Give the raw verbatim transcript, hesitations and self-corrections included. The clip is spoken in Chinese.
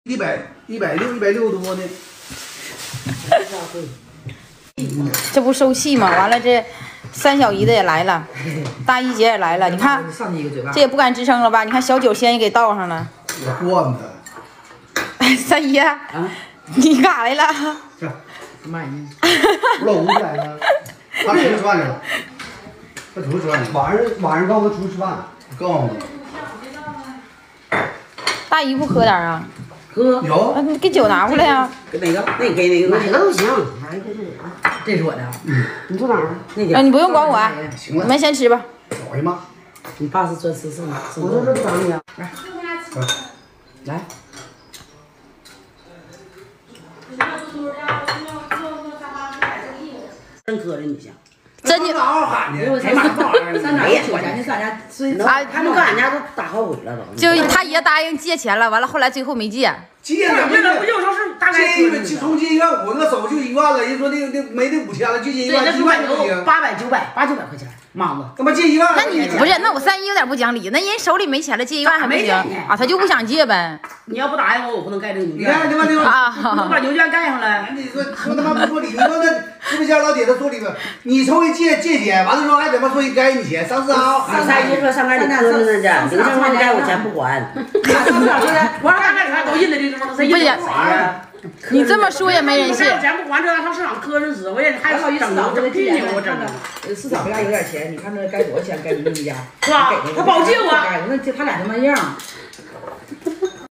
一百一百六一百六多呢。 这不受气吗？完了这三小姨子也来了，大姨姐也来了，你看这也不敢吱声了吧？你看小酒先也给倒上了。 我惯他。 三姨，啊，你干啥来了？ 妈呀！ 我老吴来了，他出去吃饭去了。他出去吃饭去。晚上晚上告诉他出去吃饭，告诉他。 大姨不喝点啊？ 喝有。 你给酒拿过来呀。 给哪个？那你给哪个？ 哪个都行。 这是我的。 嗯。 你坐哪儿？ 那个。 啊，你不用管我， 行了。 你们先吃吧。 哎呀妈！ 你爸是专吃剩的。 我这这不等你啊。 来。来。真磕碜你行。 真的。 哪号喊的？ 才嘛不好玩儿，上哪也钱去，上家睡。 他他们搁俺家都打好鬼了都。 就他爷答应借钱了，完了后来最后没借。 借了， 借了，不就说是大概。 借一从借医院我那手就一万了，人说那那没那五千了，就借一万，一万就行。 八百九百八九百块钱，妈子。 干嘛借一万？ 那你不是？那我三姨有点不讲理，那人手里没钱了，借一万还不行啊？他就不想借呗。 你要不答应我，我不能盖这个牛你看他妈的啊！ 我把牛圈盖上了。 你说说他妈不说理，你说那是不是家老铁子说理吧？你瞅人借借钱，完了之后还怎么说人该你钱？上次啊， 上三姨说上那里磕碜那去，零上万该我钱不还。 我让他干啥都印在这地方，谁印谁呀？ 你这么说也没人信。 钱不还，这上市场磕碜死，我也还好意思整整别扭，我整的。 市场家有点钱，你看那该多少钱？该你们家是吧？他保借我， 那他俩他妈样。